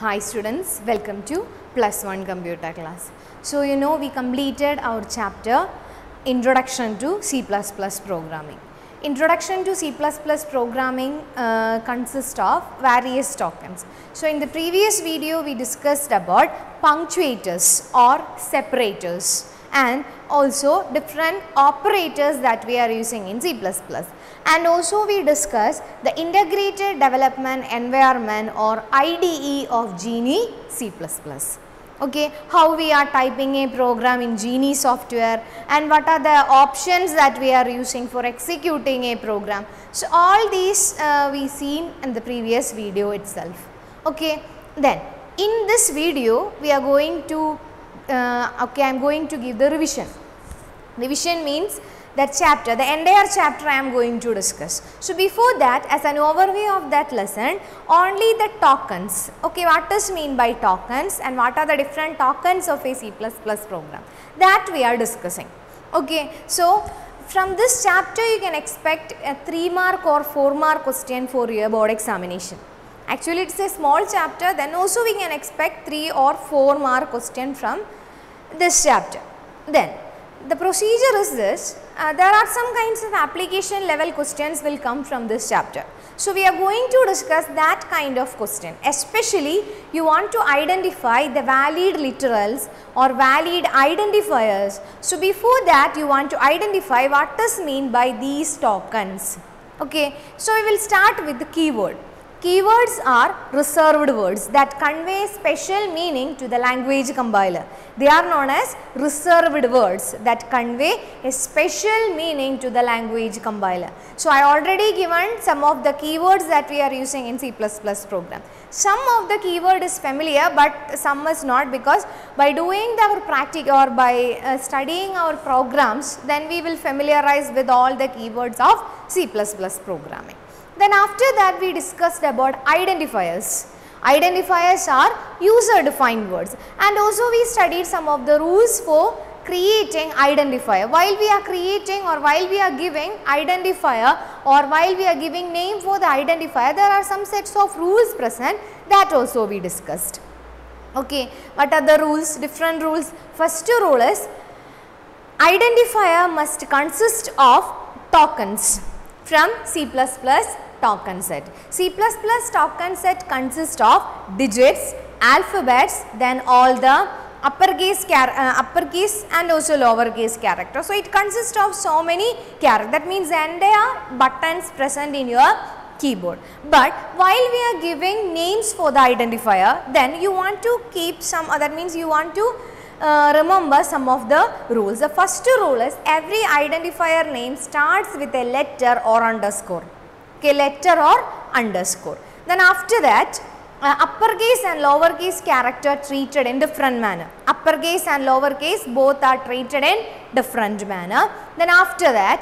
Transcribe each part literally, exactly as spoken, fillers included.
Hi students, welcome to plus one computer class. So you know we completed our chapter Introduction to C plus plus programming. Introduction to C plus plus programming uh, consists of various tokens. So in the previous video we discussed about punctuators or separators and also different operators that we are using in C plus plus. And also we discussed the integrated development environment or I D E of Geany C plus plus. Okay, how we are typing a program in Geany software and what are the options that we are using for executing a program. So all these uh, we seen in the previous video itself. Okay, then in this video we are going to uh, okay I am going to give the revision. Revision means that chapter, the entire chapter I am going to discuss. So before that, as an overview of that lesson, only the tokens. Okay, what does mean by tokens and what are the different tokens of a C plus plus program, that we are discussing. Okay, so from this chapter you can expect a three mark or four mark question for your board examination. Actually it is a small chapter, then also we can expect three or four mark question from this chapter. Then the procedure is this, uh, there are some kinds of application level questions will come from this chapter. So we are going to discuss that kind of question, especially you want to identify the valid literals or valid identifiers. So before that you want to identify what does mean by these tokens. Okay, so we will start with the keyword. Keywords are reserved words that convey special meaning to the language compiler. They are known as reserved words that convey a special meaning to the language compiler. So I already given some of the keywords that we are using in C plus plus program. Some of the keyword is familiar but some is not, because by doing our practice or by uh, studying our programs, then we will familiarize with all the keywords of C plus plus programming. Then after that we discussed about identifiers. Identifiers are user defined words, and also we studied some of the rules for creating identifier. While we are creating or while we are giving identifier or while we are giving name for the identifier, there are some sets of rules present, that also we discussed. Okay, what are the rules? Different rules. First rule is identifier must consist of tokens from C plus plus token set. C plus plus token set consists of digits, alphabets, then all the uppercase, uh, uppercase and also lowercase characters. So it consists of so many characters. That means entire buttons present in your keyboard. But while we are giving names for the identifier, then you want to keep some, uh, that means you want to Uh, remember some of the rules. The first rule is every identifier name starts with a letter or underscore. Okay, letter or underscore. Then after that, uh, uppercase and lowercase character treated in different manner. Uppercase and lowercase both are treated in different manner. Then after that,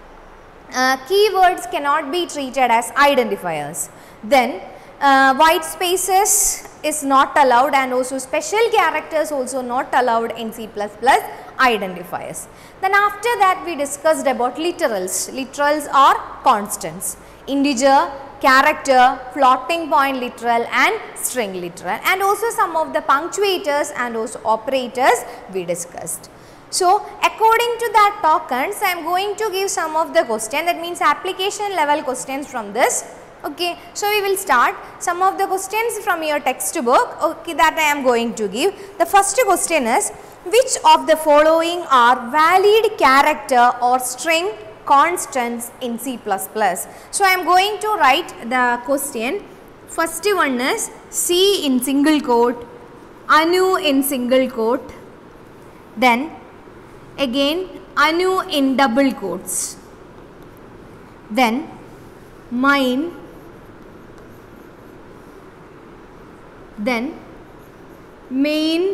uh, keywords cannot be treated as identifiers. Then Uh, white spaces is not allowed, and also special characters also not allowed in C plus plus identifiers. Then after that we discussed about literals. Literals are constants, integer, character, floating point literal and string literal, and also some of the punctuators and also operators we discussed. So according to that tokens, I am going to give some of the question, that means application level questions from this. Okay, so we will start some of the questions from your textbook, okay, that I am going to give. The first question is, which of the following are valid character or string constants in C plus plus? So I am going to write the question. First one is C in single quote, Anu in single quote, then again Anu in double quotes, then mine, then main,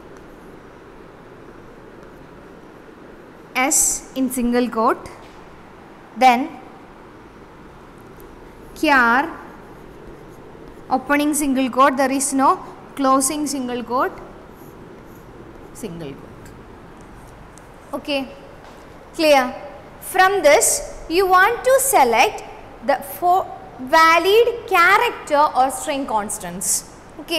S in single quote, then char, opening single quote, there is no closing single quote, single quote. Okay, clear? From this you want to select the four valid character or string constants. Okay,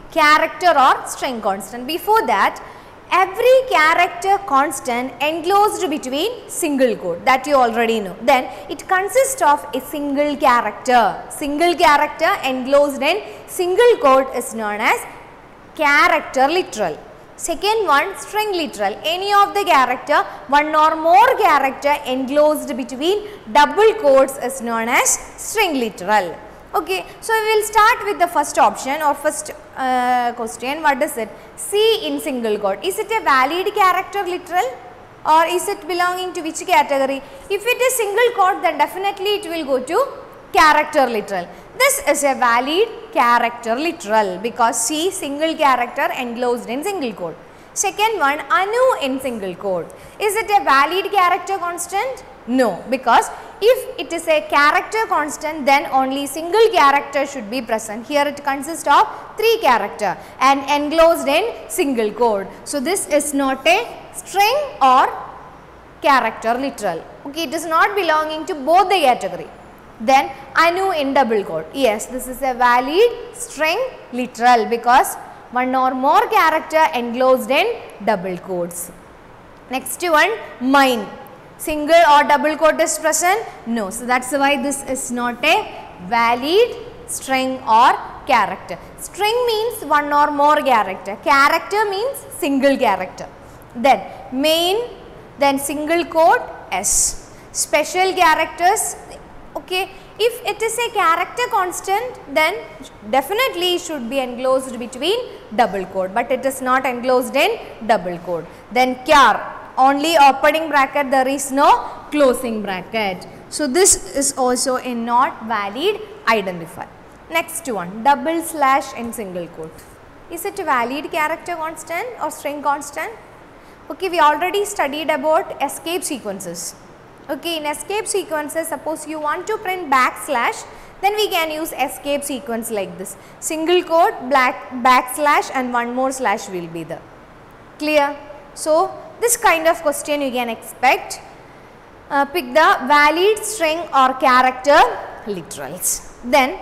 character or string constant. Before that, every character constant enclosed between single quote, that you already know. Then it consists of a single character. Single character enclosed in single quote is known as character literal. Second one, string literal. Any of the character, one or more character enclosed between double quotes is known as string literal. Okay, so we will start with the first option or first uh, question. What is it? C in single quote. Is it a valid character literal or is it belonging to which category? If it is single quote, then definitely it will go to character literal. This is a valid character literal because C single character enclosed in single quote. Second one, Anu in single quote. Is it a valid character constant? No, because if it is a character constant, then only single character should be present. Here it consists of three character and enclosed in single quote. So this is not a string or character literal. Okay, it is not belonging to both the category. Then Anu in double quote. Yes, this is a valid string literal because one or more character enclosed in double quotes. Next one, mine. Single or double quote is present? No. So that's why this is not a valid string or character. String means one or more character. Character means single character. Then main, then single quote S. Special characters. Okay, if it is a character constant, then definitely should be enclosed between double quote, but it is not enclosed in double quote. Then char, only opening bracket, there is no closing bracket. So this is also a not valid identifier. Next one, double slash in single quote. Is it a valid character constant or string constant? Okay, we already studied about escape sequences. Okay, in escape sequences, suppose you want to print backslash, then we can use escape sequence like this. Single quote, black, backslash and one more slash will be there. Clear? So, this kind of question you can expect. Uh, pick the valid string or character literals. Then,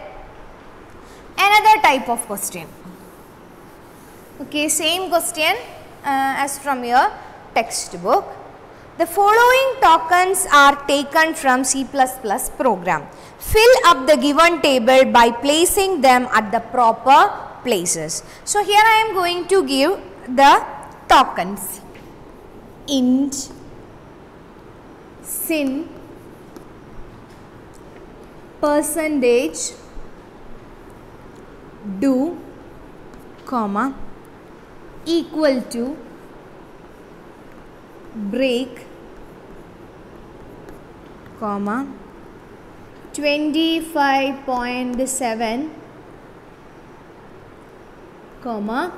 another type of question. Okay, same question uh, as from your textbook. The following tokens are taken from C plus plus program. Fill up the given table by placing them at the proper places. So here I am going to give the tokens. Int, sin, percentage, do, comma, equal to, break, comma, twenty-five point seven, comma,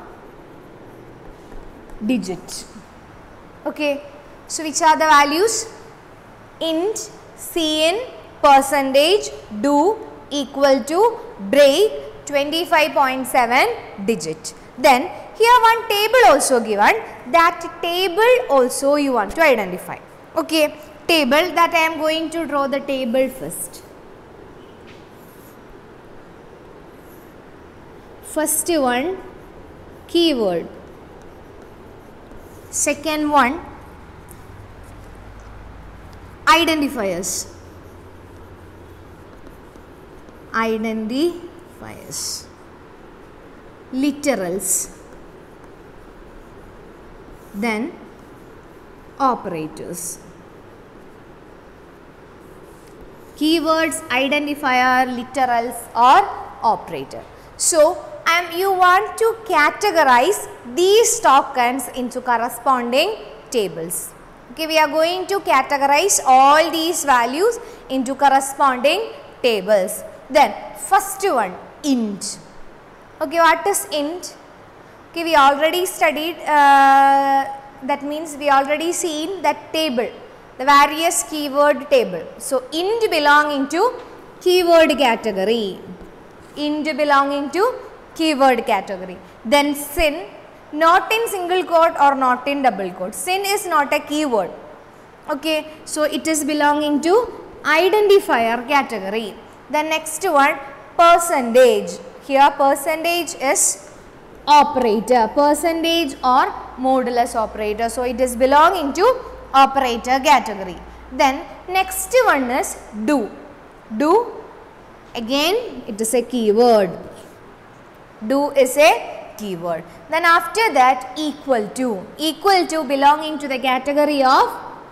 digit. Okay, so which are the values? Int, cin, percentage, do, equal to, break, twenty-five point seven, digit. Then here one table also given, that table also you want to identify. Okay, table, that I am going to draw the table first. First one, keyword. Second one, identifiers. Identifiers. Literals. Then operators. Keywords, identifier, literals or operator. So, um, you want to categorize these tokens into corresponding tables. Okay, we are going to categorize all these values into corresponding tables. Then first one, int. Okay, what is int? Okay, we already studied, uh, that means we already seen that table, the various keyword table. So, int belonging to keyword category, int belonging to keyword category. Then sin, not in single quote or not in double quote. Sin is not a keyword. Okay, so it is belonging to identifier category. The next one, percentage. Here percentage is operator, percentage or modulus operator. So it is belonging to operator category. Then next one is do. Do, again it is a keyword. Do is a keyword. Then after that equal to. Equal to belonging to the category of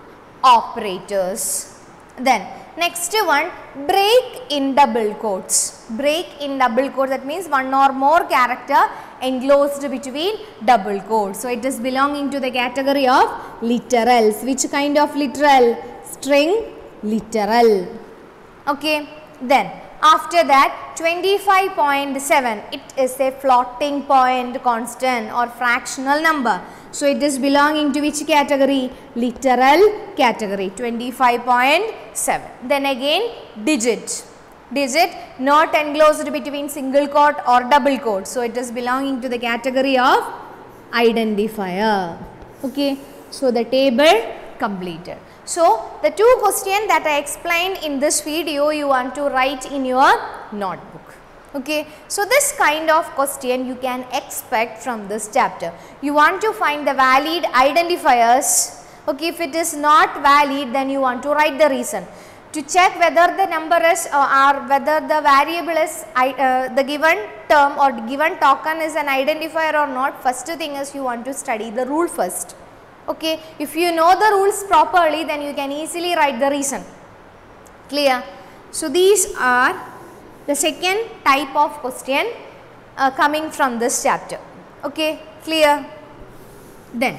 operators. Then next one, break in double quotes. Break in double quotes, that means one or more character enclosed between double quotes. So it is belonging to the category of literals. Which kind of literal? String literal. Okay. Then after that twenty-five point seven, it is a floating point constant or fractional number. So it is belonging to which category? Literal category, twenty-five point seven. Then again digit. Digit not enclosed between single quote or double quote. So it is belonging to the category of identifier. Okay. So the table completed. So the two questions that I explained in this video you want to write in your notebook. Okay. So this kind of question you can expect from this chapter. You want to find the valid identifiers. Okay. If it is not valid, then you want to write the reason. To check whether the number is uh, or whether the variable is uh, the given term or given token is an identifier or not, first thing is you want to study the rule first. Okay. If you know the rules properly, then you can easily write the reason. Clear? So these are the second type of question uh, coming from this chapter. Okay. Clear? Then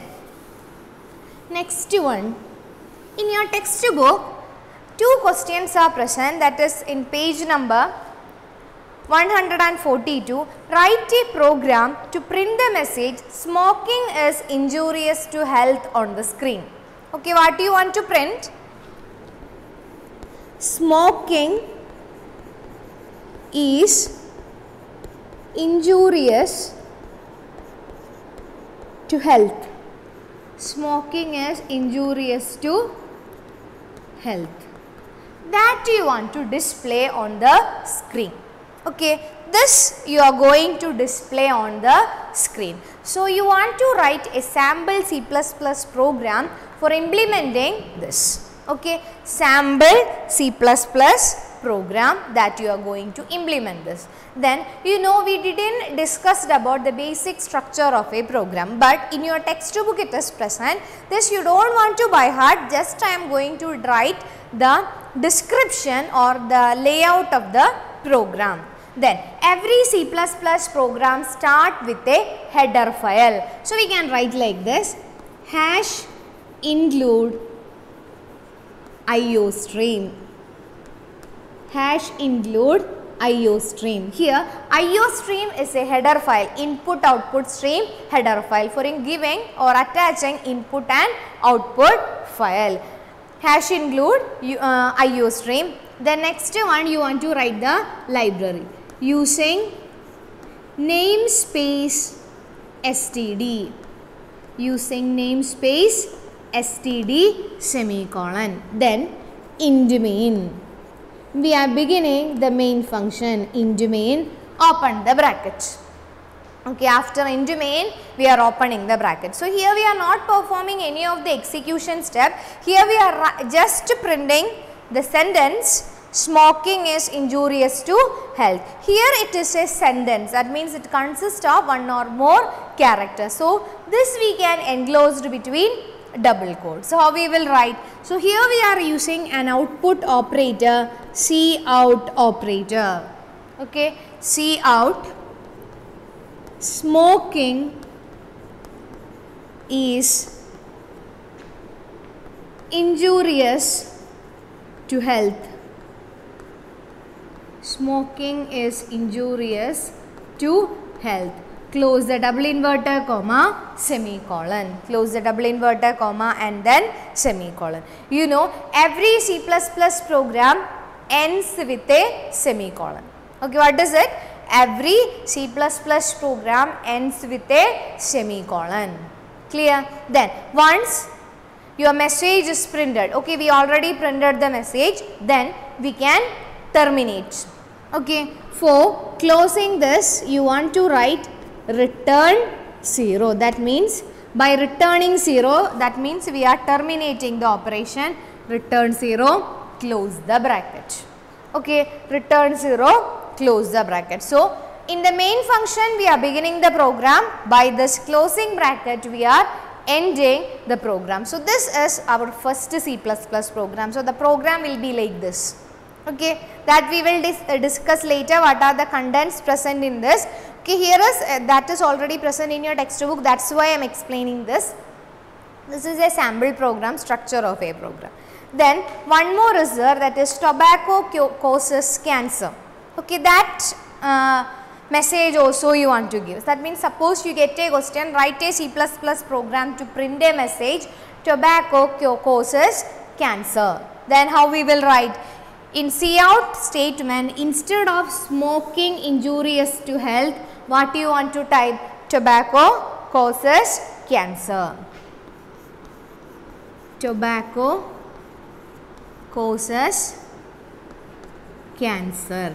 next one, in your textbook two questions are present, that is in page number one hundred forty-two. Write a program to print the message smoking is injurious to health on the screen. Okay, what do you want to print? Smoking is injurious to health. Smoking is injurious to health. That you want to display on the screen. Okay, this you are going to display on the screen. So you want to write a sample C plus plus program for implementing this. Okay, sample C plus plus program that you are going to implement this. Then you know we didn't discuss about the basic structure of a program, but in your textbook it is present. This you don't want to by heart, just I am going to write the description or the layout of the program. Then every C plus plus program start with a header file. So we can write like this, hash include iostream. Hash include iostream. Here iostream is a header file, input output stream header file for in giving or attaching input and output file. Hash include uh, iostream. The next one you want to write the library using namespace std. Using namespace std semicolon. Then int main. We are beginning the main function. Int main, open the bracket. Okay, after int main we are opening the bracket. So here we are not performing any of the execution step. Here we are just printing the sentence smoking is injurious to health. Here it is a sentence, that means it consists of one or more characters. So this we can enclose between double quotes. So how we will write? So here we are using an output operator, cout operator. Okay, cout. Smoking is injurious to health. Smoking is injurious to health. Close the double inverter comma semicolon. Close the double inverter comma and then semicolon. You know every C plus plus program ends with a semicolon. Okay, what is it? Every C plus plus program ends with a semicolon. Clear? Then once your message is printed, okay, we already printed the message, then we can terminate. Okay, for closing this you want to write return zero. That means by returning zero, that means we are terminating the operation. Return zero, close the bracket. Okay, return zero, close the bracket. So, in the main function we are beginning the program, by this closing bracket we are ending the program. So, this is our first C plus plus program. So, the program will be like this. Okay, that we will dis uh, discuss later what are the contents present in this. Okay, here is uh, that is already present in your textbook, that is why I am explaining this. This is a sample program, structure of a program. Then one more is there, that is tobacco causes cancer. Okay, that uh, message also you want to give. That means suppose you get a question, write a C plus plus program to print a message, tobacco causes cancer. Then how we will write? In C out statement, instead of smoking injurious to health, what you want to type? Tobacco causes cancer. Tobacco causes cancer.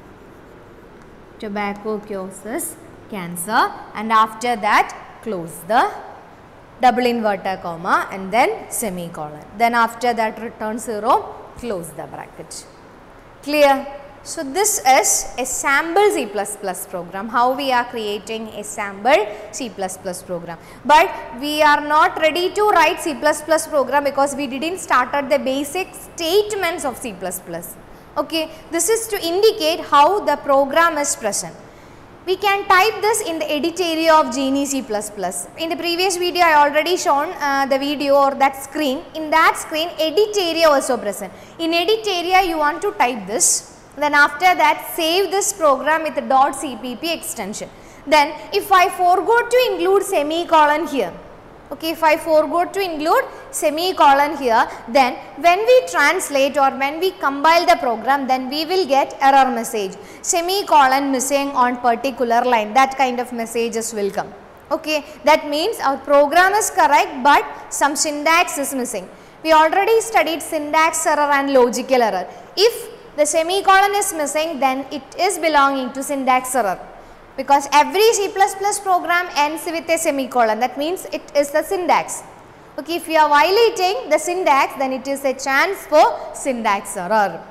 Tobacco causes cancer, and after that close the double inverted comma and then semicolon. Then after that return zero, close the bracket. Clear? So, this is a sample C plus plus program, how we are creating a sample C plus plus program. But we are not ready to write C plus plus program because we didn't started the basic statements of C plus plus. Okay, this is to indicate how the program is present. We can type this in the edit area of Genie C plus plus. In the previous video I already shown uh, the video or that screen. In that screen edit area also present. In edit area you want to type this. Then after that save this program with the .cpp extension. Then if I forgot to include semicolon here, okay, if I forgot to include semicolon here, then when we translate or when we compile the program, then we will get error message, semicolon missing on particular line, that kind of messages will come. Okay, that means our program is correct but some syntax is missing. We already studied syntax error and logical error. If the semicolon is missing, then it is belonging to syntax error, because every C plus plus program ends with a semicolon, that means it is the syntax. Okay, if you are violating the syntax, then it is a chance for syntax error.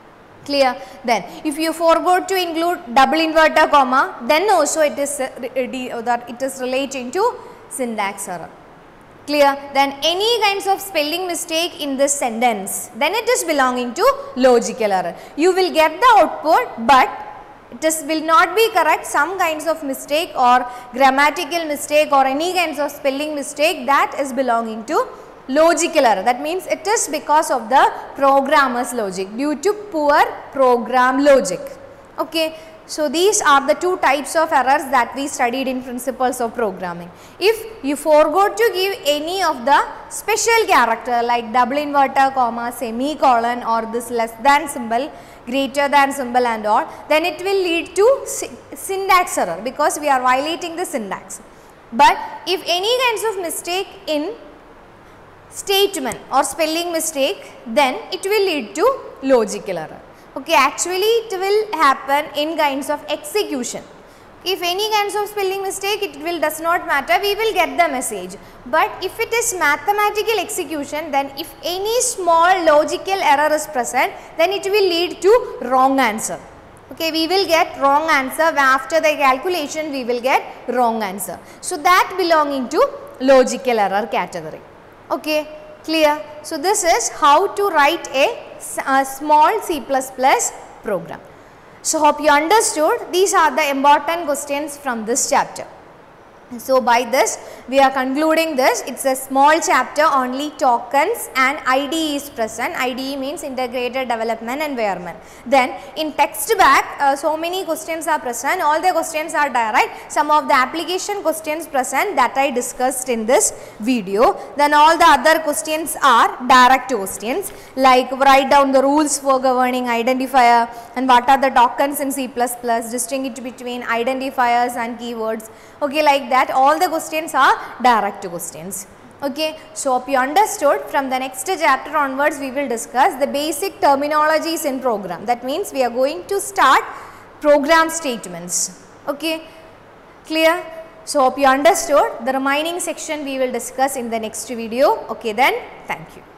Clear? Then if you forgot to include double inverted comma, then also it is uh, that it is relating to syntax error. Clear? Then any kinds of spelling mistake in this sentence, then it is belonging to logical error. You will get the output, but it is will not be correct. Some kinds of mistake or grammatical mistake or any kinds of spelling mistake, that is belonging to logical error. That means it is because of the programmer's logic, due to poor program logic. Okay. So, these are the two types of errors that we studied in principles of programming. If you forgot to give any of the special character like double inverted comma, semicolon or this less than symbol, greater than symbol and all, then it will lead to syntax error because we are violating the syntax. But if any kinds of mistake in statement or spelling mistake, then it will lead to logical error. Okay, actually it will happen in kinds of execution. If any kinds of spelling mistake, it will does not matter, we will get the message. But if it is mathematical execution, then if any small logical error is present, then it will lead to wrong answer. Okay, we will get wrong answer. After the calculation, we will get wrong answer. So, that belonging to logical error category. Okay, clear? So, this is how to write a a small C plus plus program. So, hope you understood. These are the important questions from this chapter. So, by this we are concluding this. It is a small chapter, only tokens and I D E is present. I D E means integrated development environment. Then in text back uh, so many questions are present. All the questions are direct. Some of the application questions present that I discussed in this video. Then all the other questions are direct questions, like write down the rules for governing identifier and what are the tokens in C plus plus, distinguish between identifiers and keywords. Okay, like that. That all the questions are direct questions. Okay. So, hope you understood. From the next chapter onwards, we will discuss the basic terminologies in program. That means we are going to start program statements. Okay. Clear? So hope you understood. The remaining section we will discuss in the next video. Okay then, thank you.